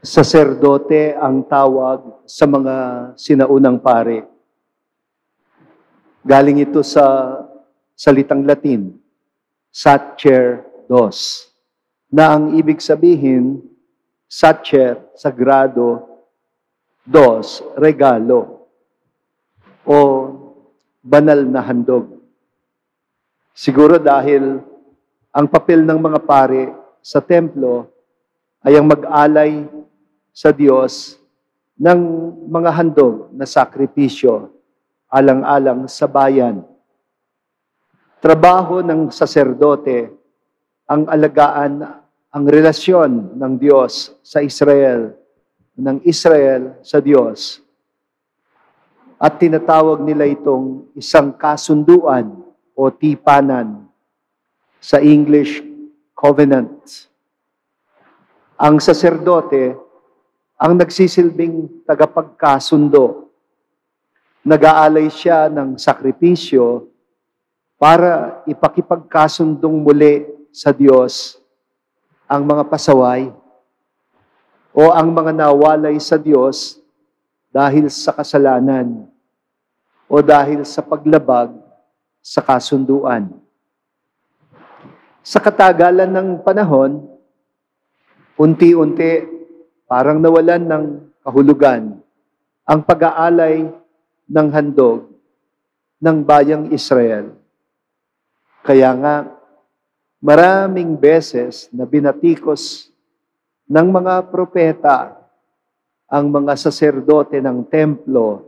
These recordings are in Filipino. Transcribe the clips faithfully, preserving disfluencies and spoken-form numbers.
Saserdote ang tawag sa mga sinaunang pare. Galing ito sa salitang Latin, sacerdos, na ang ibig sabihin, sacer, sagrado, dos, regalo, o banal na handog. Siguro dahil ang papel ng mga pare sa templo ay ang mag-alay sa Diyos ng mga handog na sakripisyo alang-alang sa bayan. Trabaho ng saserdote ang alagaan ang relasyon ng Diyos sa Israel, ng Israel sa Diyos. At tinatawag nila itong isang kasunduan o tipanan, sa English, covenant. Ang saserdote ang nagsisilbing tagapagkasundo. Nag-aalay siya ng sakripisyo para ipakipagkasundong muli sa Diyos ang mga pasaway o ang mga nawalay sa Diyos dahil sa kasalanan o dahil sa paglabag sa kasunduan. Sa katagalan ng panahon, unti-unti parang nawalan ng kahulugan ang pag-aalay ng handog ng bayang Israel. Kaya nga, maraming beses na binatikos ng mga propeta ang mga saserdote ng templo,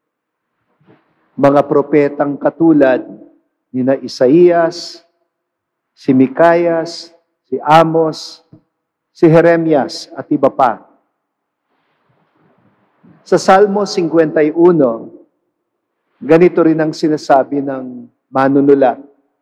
mga propetang katulad ni na Isaías, si Micaias, si Amos, si Jeremias at iba pa. Sa Salmo fifty-one, ganito rin ang sinasabi ng manunulat.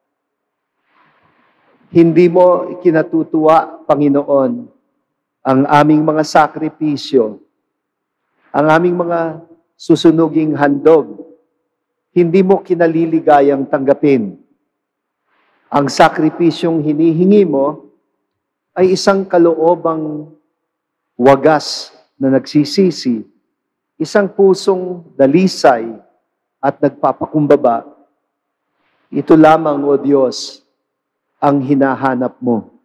Hindi mo ikinatutuwa, Panginoon, ang aming mga sakripisyo, ang aming mga susunuging handog. Hindi mo kinaliligayang tanggapin. Ang sakripisyong hinihingi mo ay isang kaloobang wagas na nagsisisi, isang pusong dalisay at nagpapakumbaba. Ito lamang, O Diyos, ang hinahanap mo.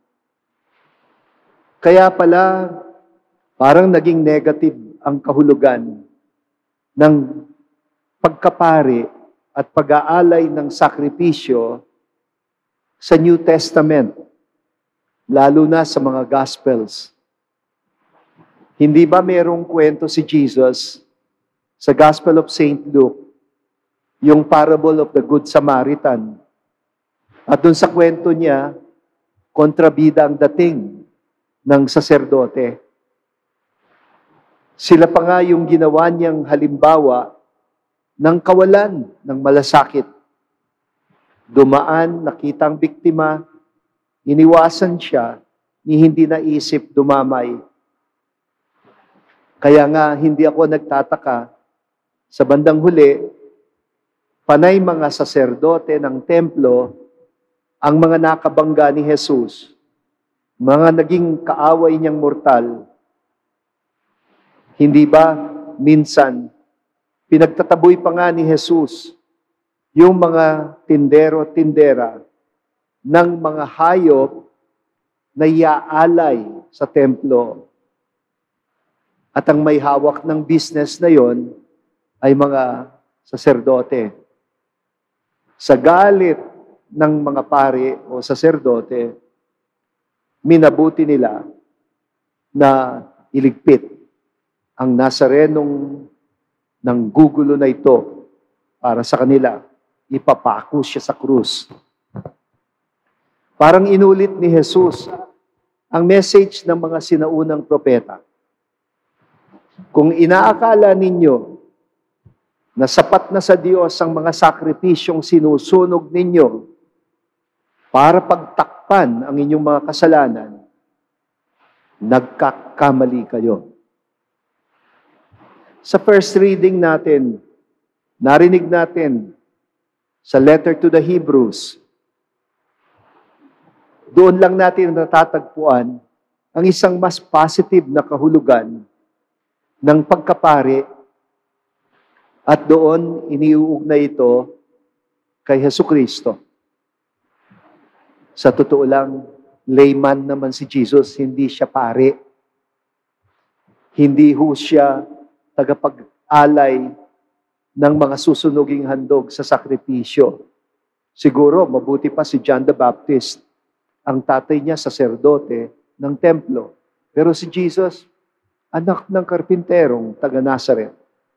Kaya pala, parang naging negative ang kahulugan ng pagkapari at pag-aalay ng sakripisyo sa New Testament, lalo na sa mga Gospels. Hindi ba merong kwento si Jesus sa Gospel of Saint Luke, yung parable of the Good Samaritan? At dun sa kwento niya, kontrabida ang dating ng saserdote. Sila pa nga yung ginawa niyang halimbawa ng kawalan ng malasakit. Dumaan, nakita ang biktima, iniwasan siya, ni hindi naisip dumamay. Kaya nga, hindi ako nagtataka, sa bandang huli, panay mga saserdote ng templo, ang mga nakabangga ni Jesus, mga naging kaaway niyang mortal, hindi ba minsan, pinagtataboy pa nga ni Jesus yung mga tindero-tindera ng mga hayop na iaalay sa templo. At ang may hawak ng business na yon ay mga saserdote. Sa galit ng mga pare o saserdote, minabuti nila na iligpit ang Nazarenong ng gugulo na ito para sa kanila. Ipapako siya sa krus. Parang inulit ni Jesus ang message ng mga sinaunang propeta. Kung inaakala ninyo na sapat na sa Diyos ang mga sakripisyong sinusunog ninyo para pagtakpan ang inyong mga kasalanan, nagkakamali kayo. Sa first reading natin, narinig natin sa letter to the Hebrews, doon lang natin natatagpuan ang isang mas positive na kahulugan ng pagkapari at doon iniuugnay ito kay Hesukristo. Sa totoo lang, layman naman si Jesus, hindi siya pari. Hindi ho siya tagapag-alay ng mga susunuging handog sa sakripisyo. Siguro, mabuti pa si John the Baptist. Ang tatay niya, saserdote ng templo. Pero si Jesus, anak ng karpinterong taga Nazaret.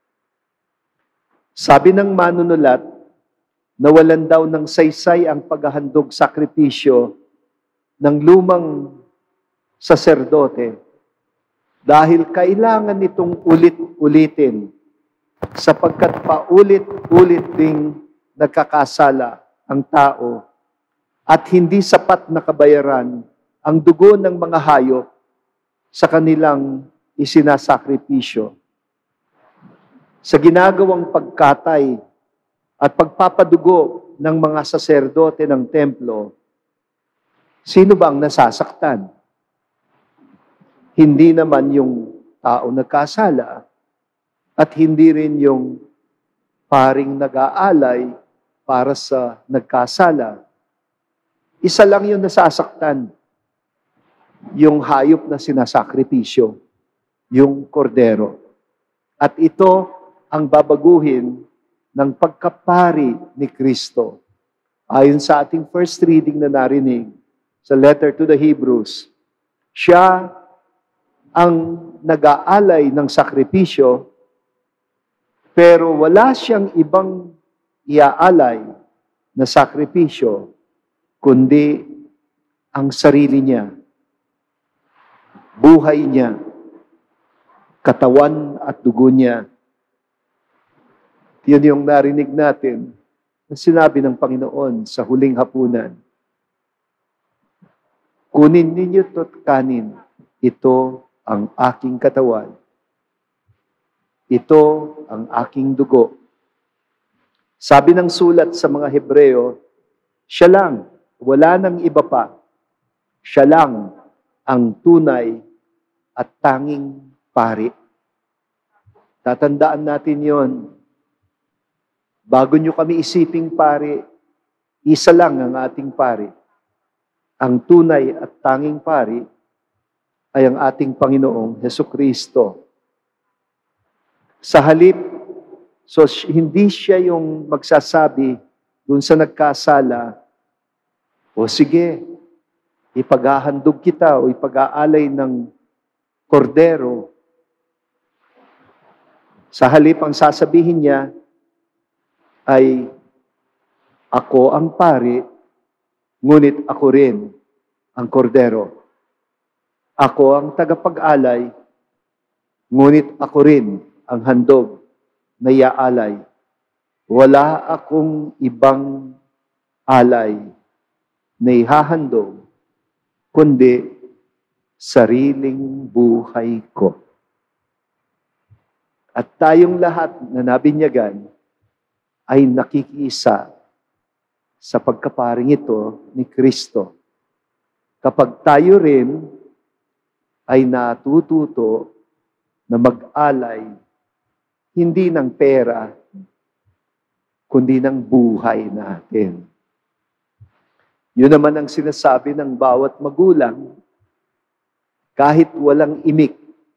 Sabi ng manunulat, nawalan daw ng saysay ang paghahandog sakripisyo ng lumang saserdote dahil kailangan nitong ulit-ulitin sapagkat paulit-ulit ding nagkakasala ang tao at hindi sapat na kabayaran ang dugo ng mga hayop sa kanilang isinasakripisyo. Sa ginagawang pagkatay at pagpapadugo ng mga saserdote ng templo, sino ba ang nasasaktan? Hindi naman yung tao nagkasala at hindi rin yung paring nag-aalay para sa nagkasala. Isa lang yung nasasaktan, yung hayop na sinasakripisyo, yung kordero. At ito ang babaguhin ng pagkapari ni Kristo. Ayon sa ating first reading na narinig sa letter to the Hebrews, siya ang nag-aalay ng sakripisyo, pero wala siyang ibang iaalay na sakripisyo, kundi ang sarili niya, buhay niya, katawan at dugo niya. Yun yung narinig natin na sinabi ng Panginoon sa huling hapunan. Kunin ninyo to't kanin, ito ang aking katawan. Ito ang aking dugo. Sabi ng sulat sa mga Hebreo, siya lang, wala nang iba pa. Siya lang ang tunay at tanging pari. Tatandaan natin yon. Bago nyo kami isiping pari, isa lang ang ating pari. Ang tunay at tanging pari ay ang ating Panginoong Hesukristo. Sa halip, so hindi siya yung magsasabi dun sa nagkasala, o sige, ipaghahandog kita o ipag-aalay ng kordero. Sa halip, ang sasabihin niya ay, ako ang pari, ngunit ako rin ang kordero. Ako ang tagapag-alay, ngunit ako rin ang handog na iaalay. Wala akong ibang alay na ihahandog, kundi sariling buhay ko. At tayong lahat na nabinyagan ay nakikiisa sa pagkaparing ito ni Kristo. Kapag tayo rin ay natututo na mag-alay hindi ng pera, kundi ng buhay natin. Yun naman ang sinasabi ng bawat magulang, kahit walang imik.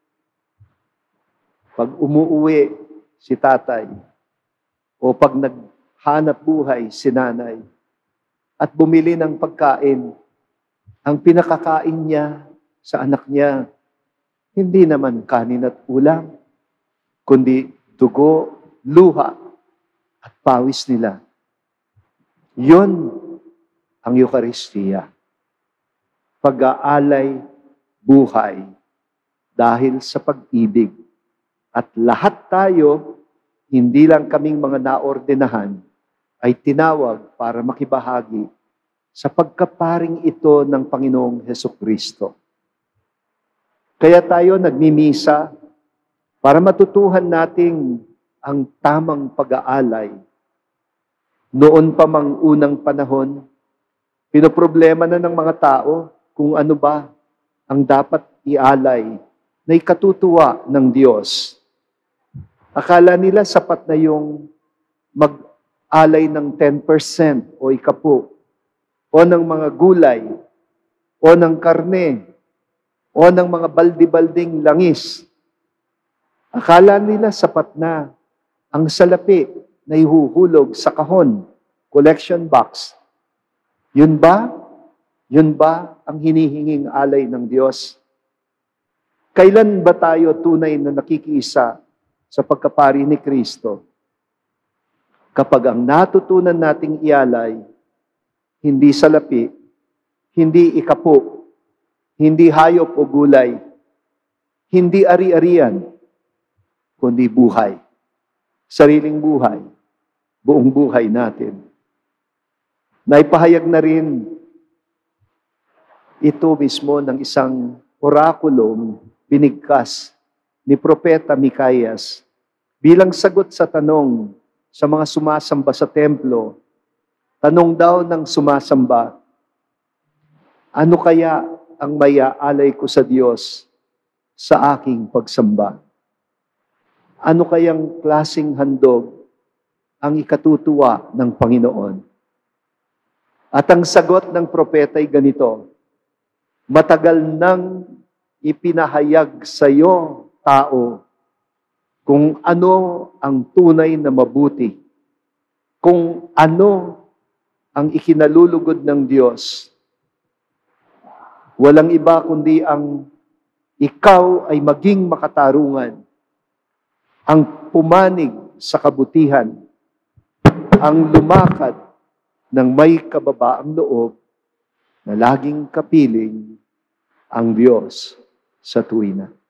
Pag umuuwi si tatay, o pag naghanap buhay si nanay, at bumili ng pagkain, ang pinakakain niya sa anak niya, hindi naman kanin at ulam, kundi dugo, luha, at pawis nila. Yun ang Eucharistia. Pag-aalay buhay dahil sa pag-ibig. At lahat tayo, hindi lang kaming mga naordenahan, ay tinawag para makibahagi sa pagkaparing ito ng Panginoong Hesukristo. Kaya tayo nagmimisa para matutuhan nating ang tamang pag-aalay. Noon pa mang unang panahon, pinoproblema na ng mga tao kung ano ba ang dapat ialay na ikatutuwa ng Diyos. Akala nila sapat na yung mag-alay ng ten percent o ikapu, o ng mga gulay, o ng karne, o ng mga baldi-balding langis. Akala nila sapat na ang salapi na ihuhulog sa kahon, collection box. Yun ba? Yun ba ang hinihinging alay ng Diyos? Kailan ba tayo tunay na nakikiisa sa pagkapari ni Kristo? Kapag ang natutunan nating ialay, hindi salapi, hindi ikapu, hindi hayop o gulay, hindi ari-arian, kundi buhay. Sariling buhay, buong buhay natin. Naipahayag na rin ito mismo ng isang orakulong binigkas ni Propeta Micaias bilang sagot sa tanong sa mga sumasamba sa templo. Tanong daw ng sumasamba, ano kaya ang maiaalay ko sa Diyos sa aking pagsamba? Ano kayang klaseng handog ang ikatutuwa ng Panginoon? At ang sagot ng propeta ay ganito, matagal nang ipinahayag sa iyo, tao, kung ano ang tunay na mabuti, kung ano ang ikinalulugod ng Diyos. Walang iba kundi ang ikaw ay maging makatarungan, ang pumanig sa kabutihan, ang lumakad ng may kababaang loob na laging kapiling ang Diyos sa tuwina.